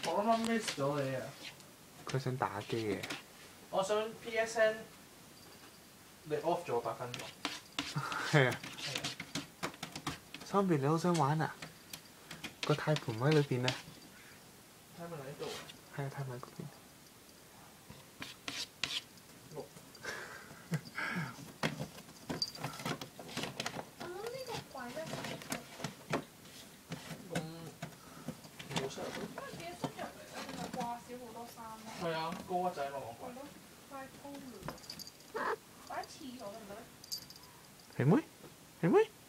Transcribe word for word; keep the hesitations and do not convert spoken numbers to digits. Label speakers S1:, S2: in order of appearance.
S1: 我啱啱 miss 咗你啊！
S2: 佢想打機嘅。
S1: 我想 P S N 你 off 咗八分鐘。
S2: 係啊。三邊你好想玩啊？個軚盤喺裏邊啊！
S1: 軚盤喺度。
S2: 係啊，軚盤喺嗰邊。
S1: 六。
S3: 我諗呢個櫃得幾多？
S1: 咁冇塞入去。
S3: 因為幾多塞入嚟咧，你咪掛少好多衫咯。
S1: 係啊，高一仔嘛我櫃。
S3: 太高啦！擺喺廁所得唔得咧？
S2: 肥妹，肥妹。